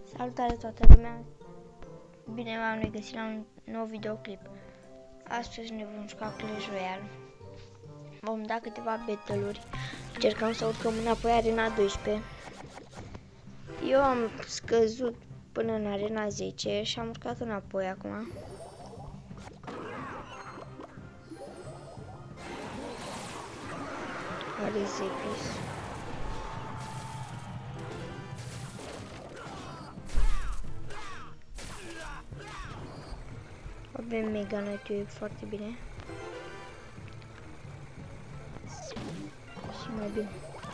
Salutare toată lumea! Bine v-am regăsit la un nou videoclip. Astăzi ne vom juca Clash Royale. Vom da câteva battle-uri. Încercăm să urcăm înapoi Arena 12. Eu am scăzut până în Arena 10 și am urcat înapoi acum. Are Zepis. Avem Mega Knight, e foarte bine. Și mai bine.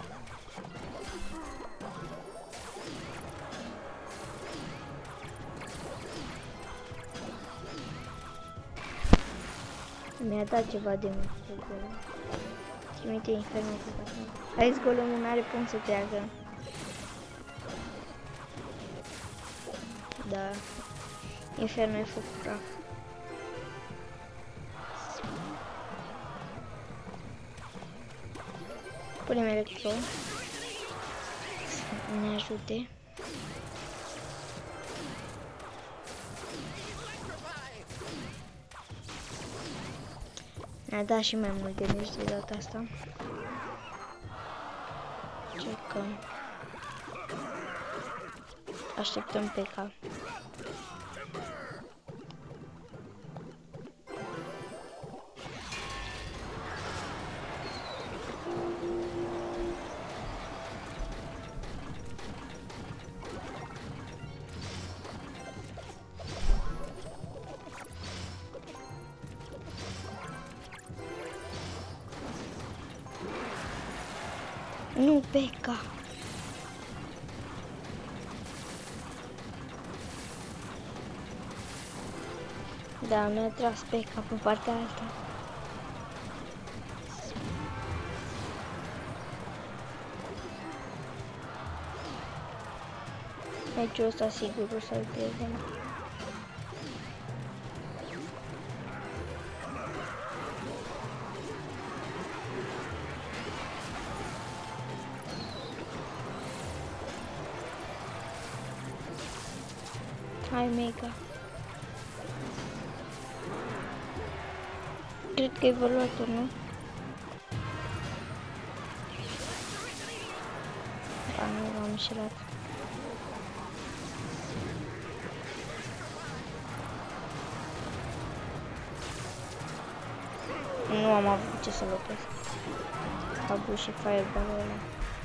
Mi-a dat ceva de mult pe golem. Trimite infernul cu patru. Aici golemul n-are cum să treacă. Da. Infernul e făcut praf. Punem electro. Să ne ajute. Ne-a dat și mai mult damage de data asta. Cercăm. Așteptăm pe K. Nu, P.K. Da, mi-a tras P.K. pe partea alta. Meciul ăsta sigur o să-l pierdem. Hai, Mega. Cred că e evoluator, nu? Da, nu l-am înșelat. Nu am avut ce să-l opresc. A bus și fireball-ul ăla.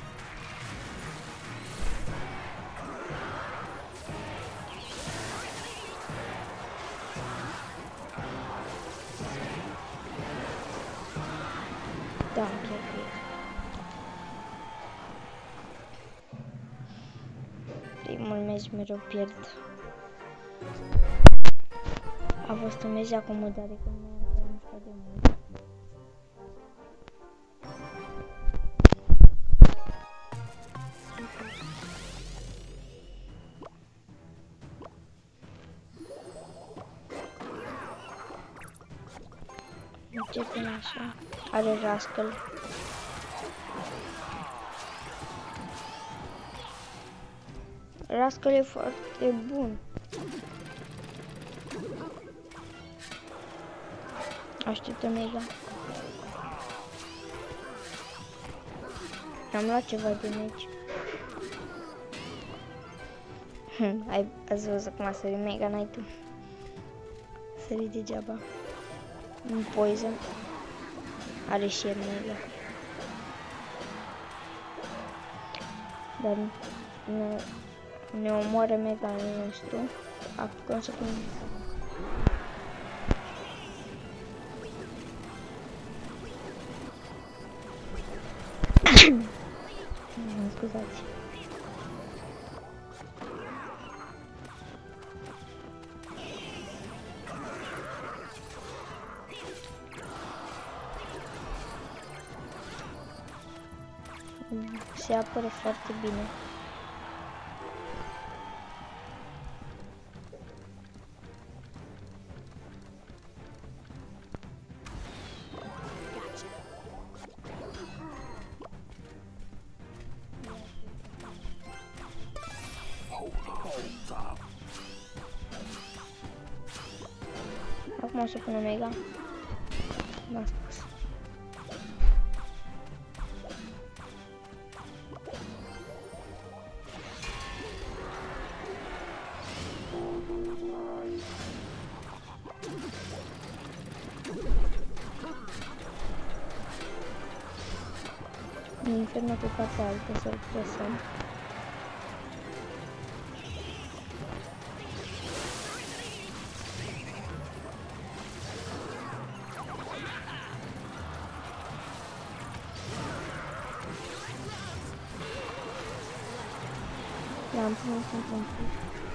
Da, chiar cred. Primul meci mereu pierd. A fost un meci de acomodare când nu am prea mișcat de mult. Începem așa. Are Rascal. Rascal e foarte bun. Așteptăm Mega. Am luat ceva de meci. Ați văzut cum a sărit Mega Knight-ul? A sărit degeaba. Un poison. Are și el Mega. Dar ne omoară Mega-ul nostru. Apucăm să punem. Mă scuzați. Se apără foarte bine. Acum o să pun Omega. M-a spus. Inferno pe partea altă să-l presăm. L-am pus într-un pic.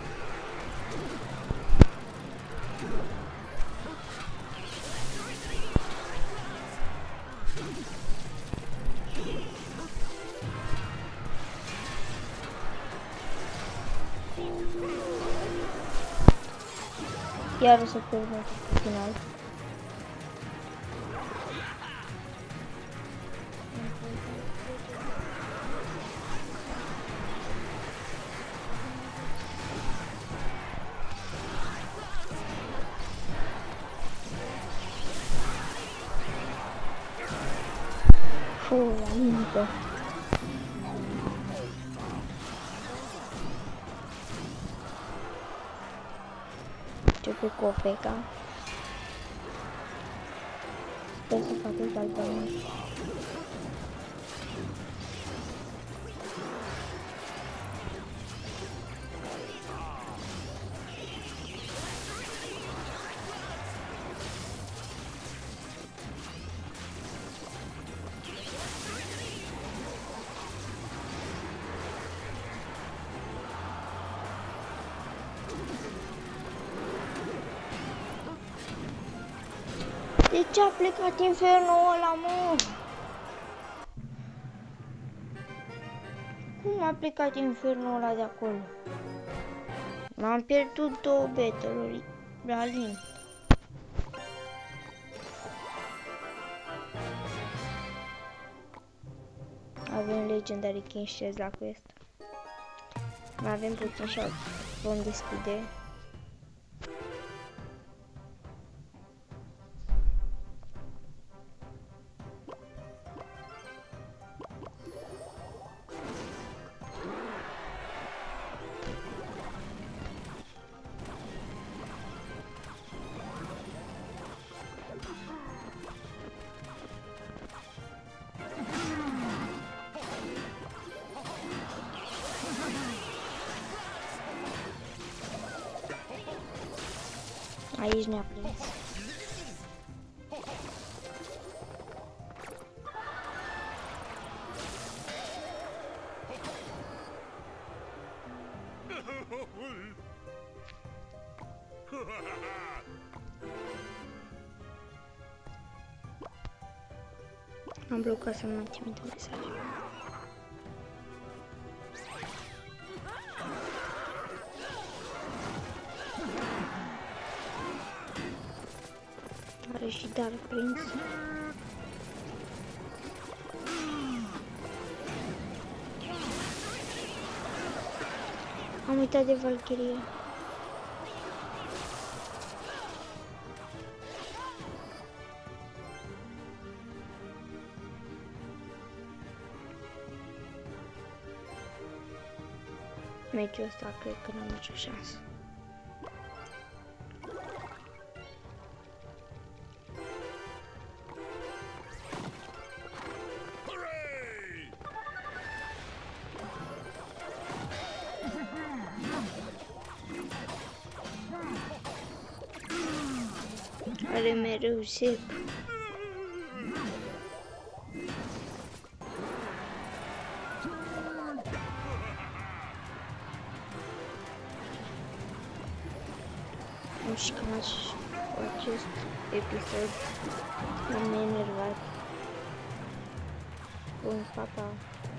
Iar o să pierd în final. La limită. Începe cu Opeca. Sper să facă galbenul. De ce a plecat infernul ăla, mă? Cum a plecat infernul ăla de acolo? M-am pierdut 2 battle-uri la limit. Avem Legendary King Chase la quest. Mai avem puțin și vom deschide. Aici ne-a prins. Am blocat să nu mai trimite mesaj. Are și Dark Prince. Am uitat de Valkyrie. Meciul ăsta cred că n-am nicio șansă. Are mereu Zep. Nu știu cam cu acest episod am enervat. Bun, papa.